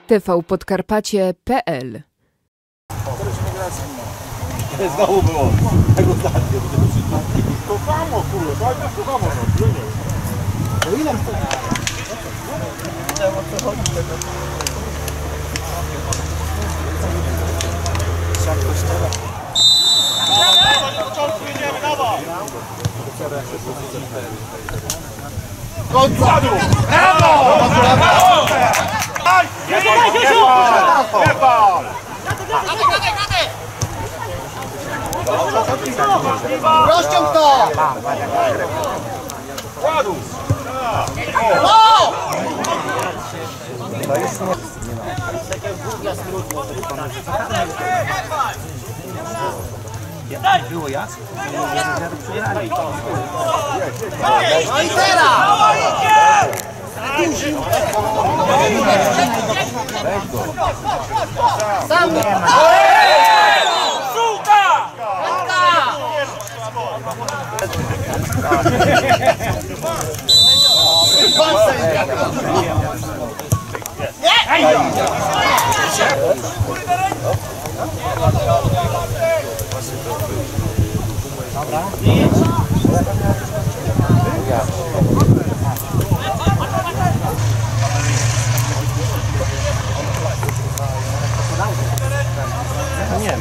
tvpodkarpacie.pl. Znowu było. Tego ostatnio. To samo, kurde, to samo. To ile to? O co chodzi tego? Szak kościoła. Do początku jedziemy, dawaj! Brawo! Brawo! Nie pal! Rozciąg to! Ładuj! To jest nie... Było jak? No i teraz! Sam! Dobra. Nie,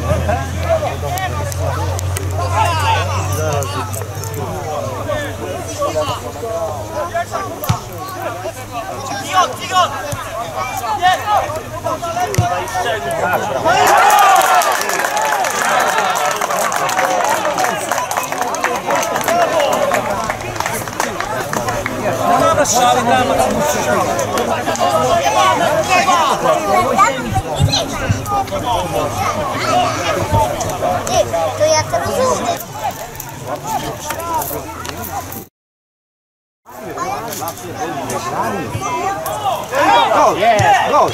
to ja to rozumiem. Go! Jest! Go!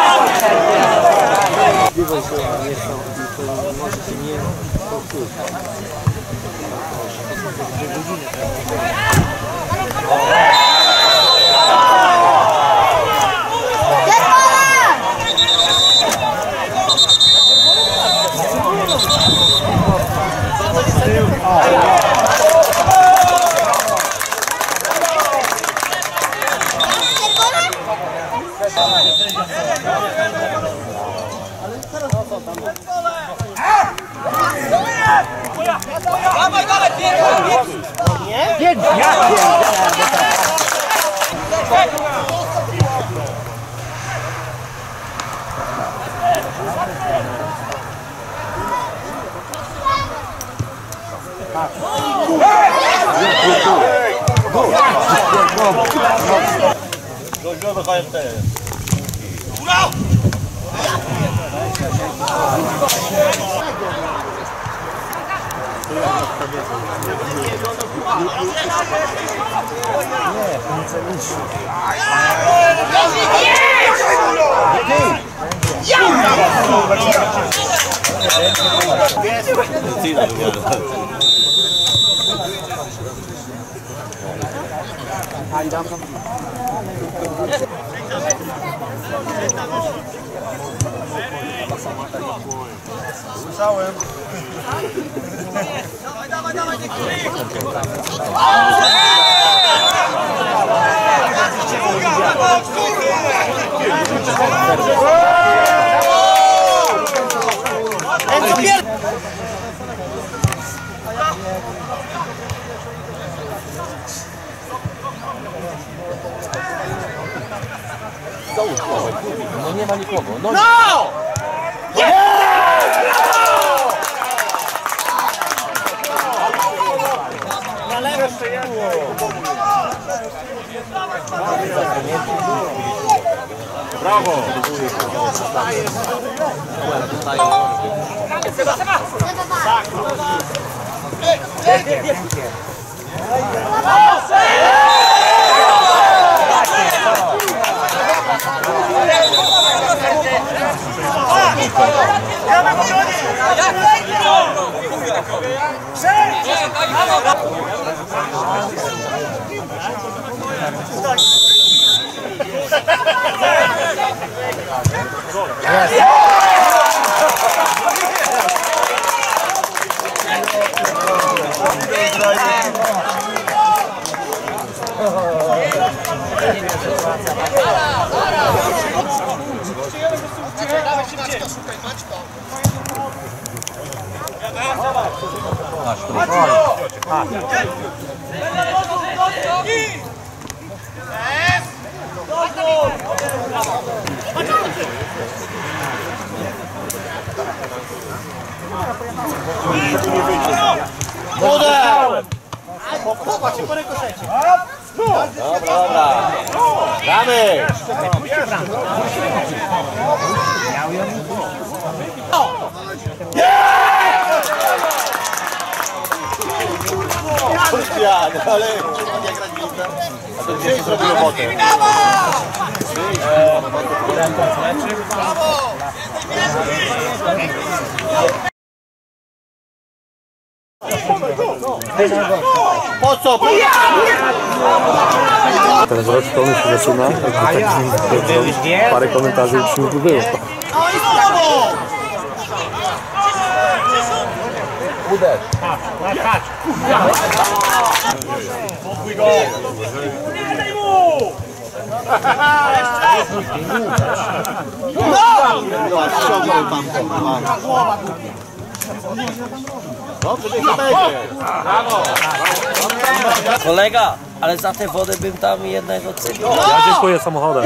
Może się nie powtórzyć. Dawaj dalej, Jedź! Do HMT. Ura! Słyszałem. Dawaj, nie kuli! No nie ma nikogo. No! Na lewo jeszcze jedno. Brawo! Dobra. Gramy! Ja, no ale jak grać piłkę? A to dzisiaj zrobił robotę. Po co? Ten rok to się zaczyna, parę komentarzy już nie było. Uderz. Kolega, ale za tę wodę bym tam jednego cyklał. Ja dziękuję samochodem.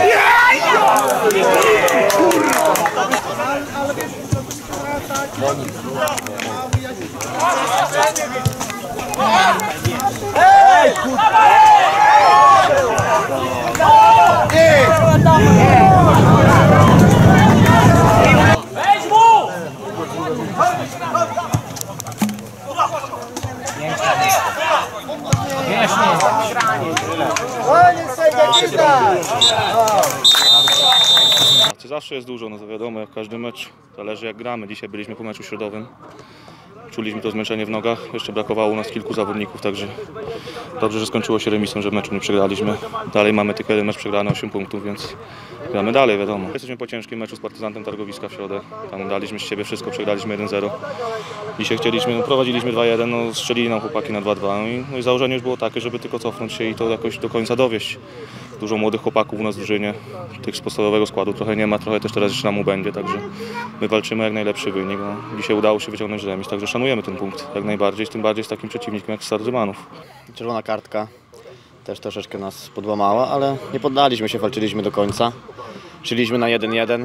Zawsze jest dużo, no to wiadomo, jak każdy mecz, zależy jak gramy. Dzisiaj byliśmy po meczu środowym, czuliśmy to zmęczenie w nogach, jeszcze brakowało u nas kilku zawodników, także dobrze, że skończyło się remisem, że meczu nie przegraliśmy. Dalej mamy tylko jeden mecz przegrany, 8 punktów, więc gramy dalej, wiadomo. Jesteśmy po ciężkim meczu z Partyzantem Targowiska w środę, tam daliśmy z siebie wszystko, przegraliśmy 1-0. Dzisiaj prowadziliśmy 2-1, no strzelili nam chłopaki na 2-2, no i założenie już było takie, żeby tylko cofnąć się i to jakoś do końca dowieść. Dużo młodych chłopaków u nas w drużynie, tych z podstawowego składu trochę nie ma, trochę też teraz jeszcze nam ubędzie, także my walczymy jak najlepszy wynik. No, dzisiaj udało się wyciągnąć remis, także szanujemy ten punkt jak najbardziej, tym bardziej z takim przeciwnikiem jak Start Rymanów. Czerwona kartka też troszeczkę nas podłamała, ale nie poddaliśmy się, walczyliśmy do końca. Szliśmy na 1-1,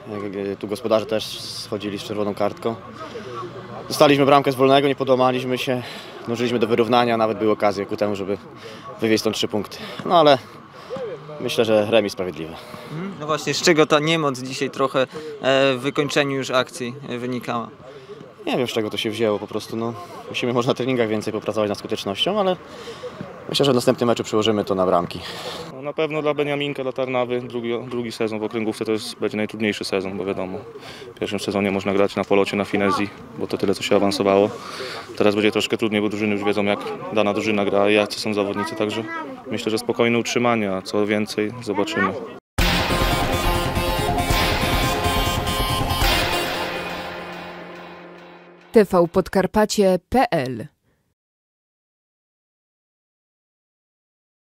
tu gospodarze też schodzili z czerwoną kartką. Dostaliśmy bramkę z wolnego, nie podłamaliśmy się, dążyliśmy do wyrównania, nawet były okazje ku temu, żeby wywieźć stąd 3 punkty. No ale myślę, że remis sprawiedliwy. No właśnie, z czego ta niemoc dzisiaj trochę w wykończeniu już akcji wynikała? Nie wiem, z czego to się wzięło po prostu. No, musimy może na treningach więcej popracować nad skutecznością, ale myślę, że w następnym meczu przełożymy to na bramki. No, na pewno dla Beniaminka, dla Tarnawy drugi sezon w okręgówce to będzie najtrudniejszy sezon, bo wiadomo, w pierwszym sezonie można grać na polocie, na finezji, bo to tyle co się awansowało. Teraz będzie troszkę trudniej, bo drużyny już wiedzą jak dana drużyna gra i jacy są zawodnicy, także myślę, że spokojne utrzymanie, a co więcej zobaczymy. tvpodkarpacie.pl